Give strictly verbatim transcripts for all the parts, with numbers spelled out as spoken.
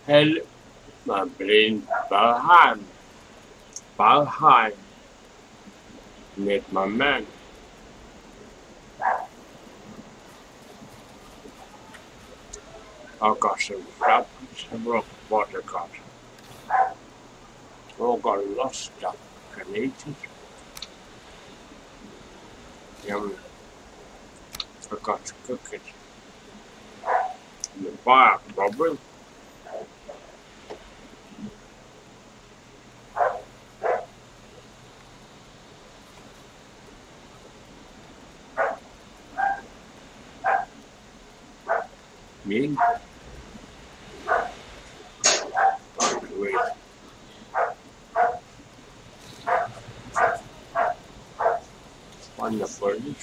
Hell, my brain, Valheim, Valheim, met my man. I got some stuff, some rock water got. All got a lot of stuff. Can eat it. Yummy. Forgot to cook it. In the fire, probably. Me? Wait. One the furnace.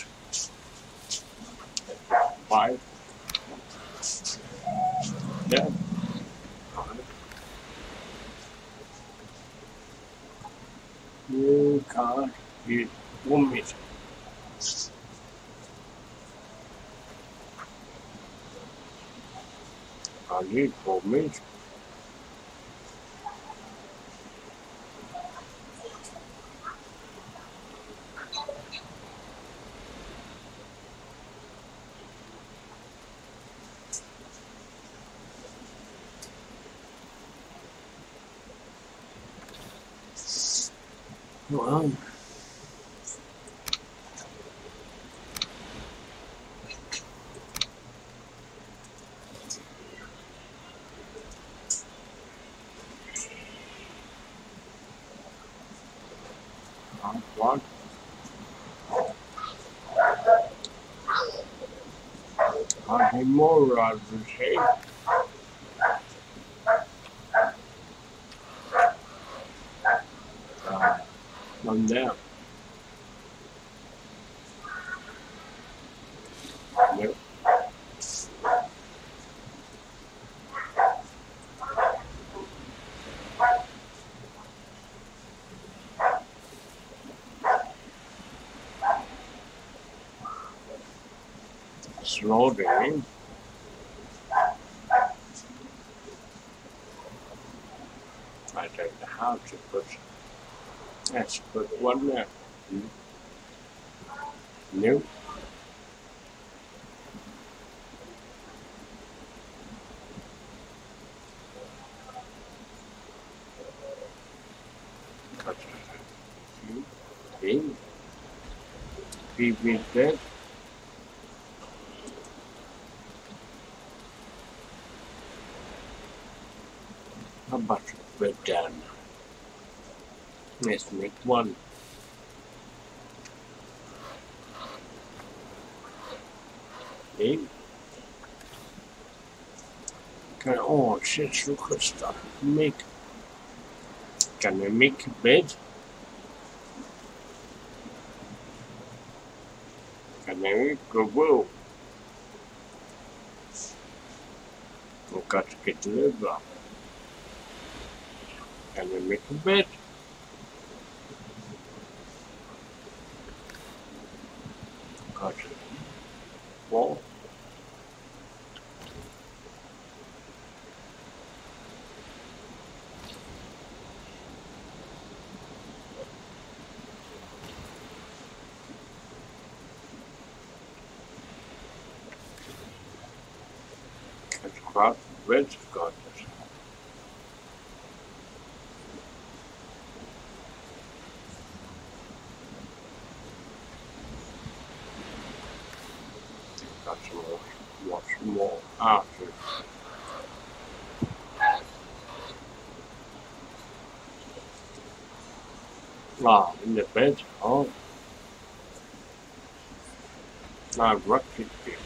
Five. Yeah. You can't eat one meat. I need four meat. Well, what? I need more rather than say. Uh, I'm there. Yep. Slow down. I don't know how to put. Let's put one there. Hmm. Nope. Cut it. Okay. Keep it there. How about bread down? Let's make one. Okay. Can oh shit, look at stuff. Make. Can I make a bed? Can I make a wall? I've got to get to the block. Can I make a bed? Got to wall. Let's craft red got it. Got some more. Watch more after. Ah, in the bed. Oh. I've rocked it here.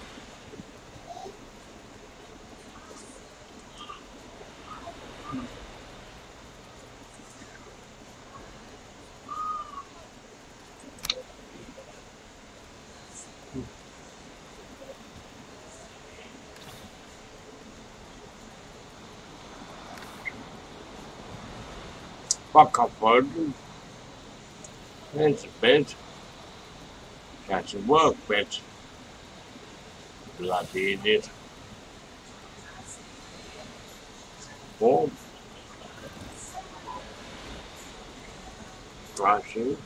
Fuck up, bud. There's a bed. That's a work bed. Bloody idiot. Boom. I see.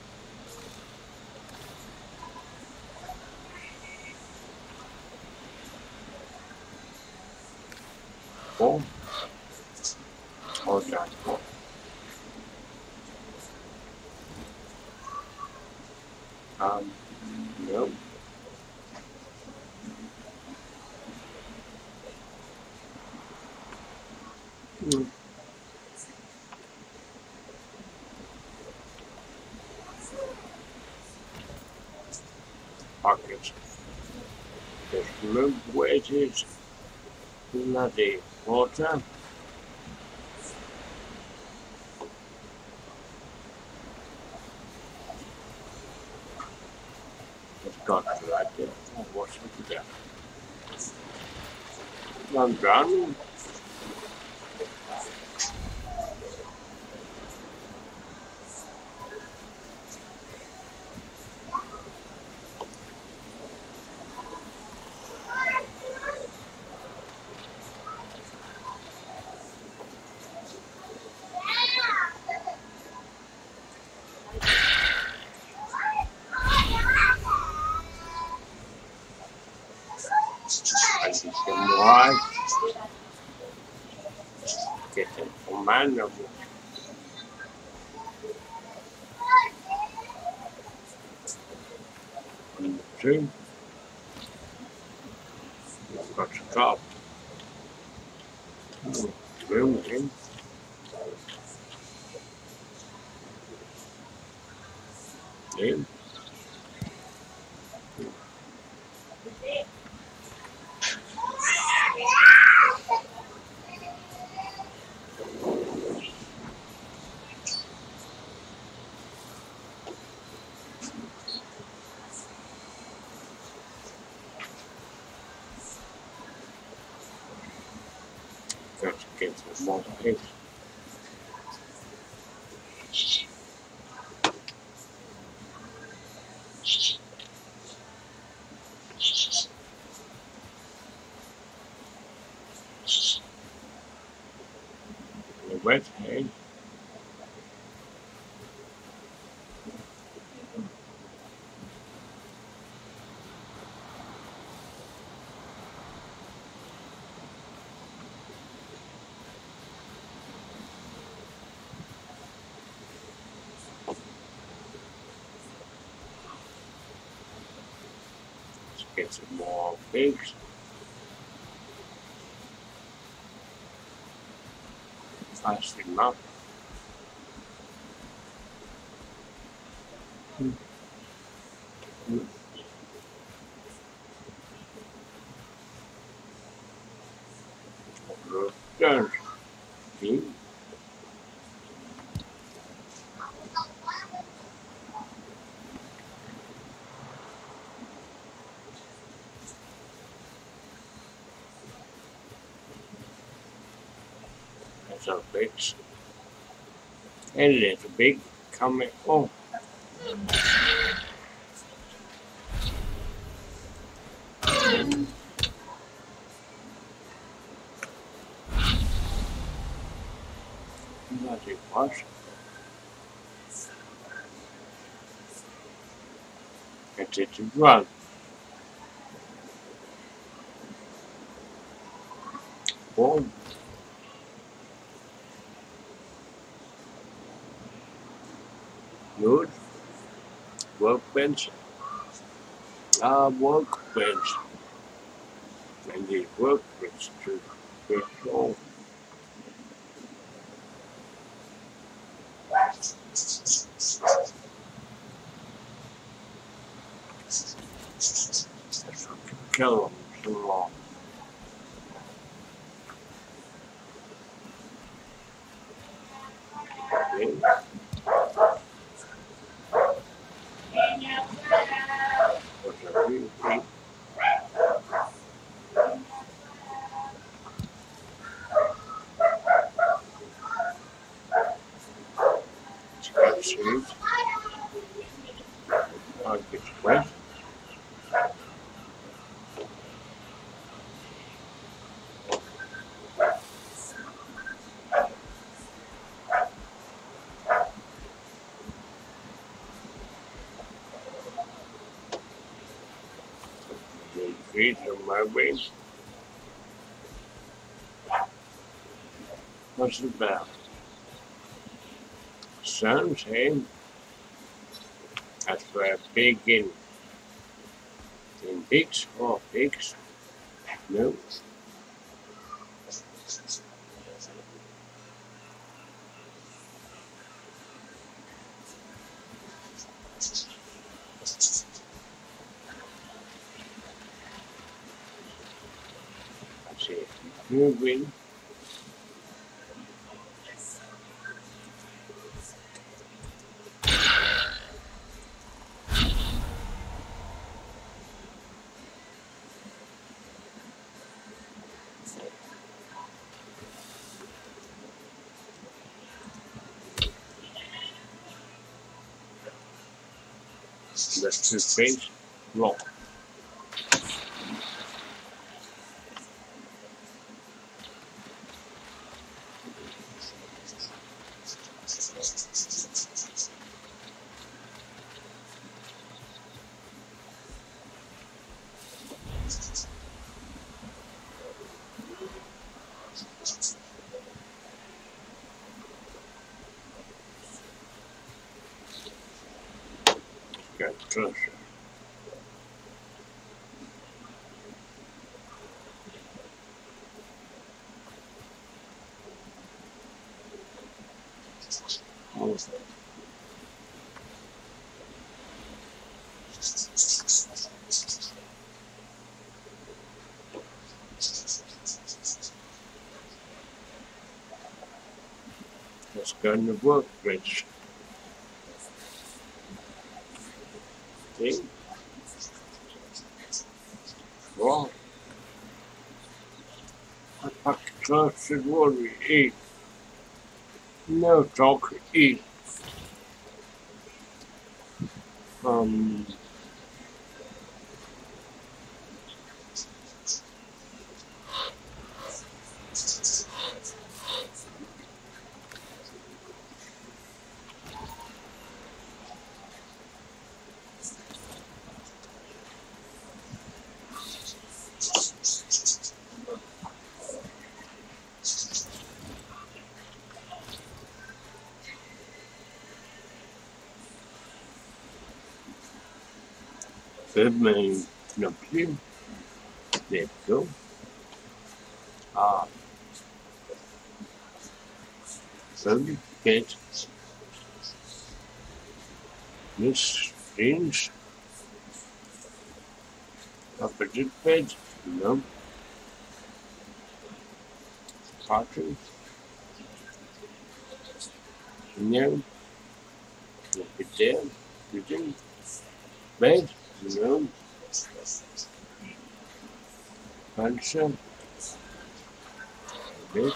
Boom. Okay. Um, nope. Mm. Pockets. Just remove wedges. Bloody water. Just got to right there. Oh, what's up there? I'm drowning. I need some water. Get some commando. And two. I've got to stop. Room in. In. Got to get some more eggs. The wet egg. Let's get some more pigs. Fast them up. Mm. Mm. Done. See? That's our pigs. And there's a big coming. Oh, bloody what? Get it to run. Boom. Good. Workbench. Ah, workbench. And the workbench to control. Kill them so long. Okay. What's a real thing? Scratch seeds. I'll get wet. feet on my way. What's it about? Sounds hey. That's where big in in pigs or pigs. No. I see. Moving. That's two face. Rock. Got closer. Oh. Let's go in the workbench. See? Well, I pack close to what we eat. No talk, eat. Um, Good man, no clue. There we go. Ah, very good. Miss Strange. Opposite bed, no. Party. No. Look at there. Sitting. Bed, no. Answer. Bed.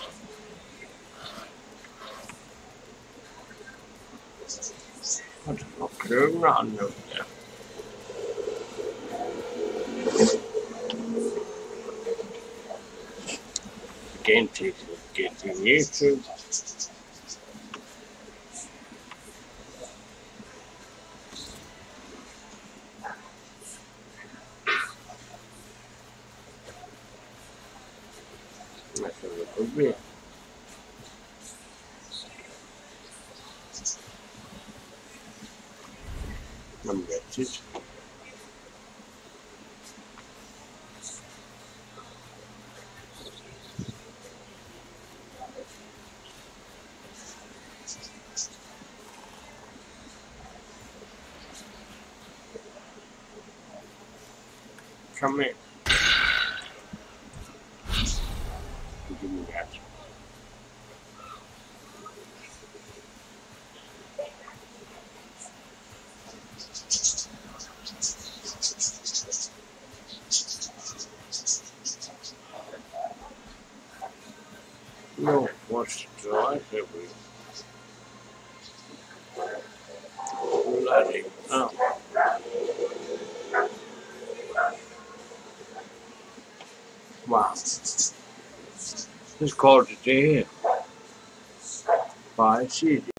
What a look around over there. Again, people getting used to. That's a little bit. And that's it. Come in. Give me that. No, what's the drive every bloody hell. Wow. It's called a day here. Bye, see you.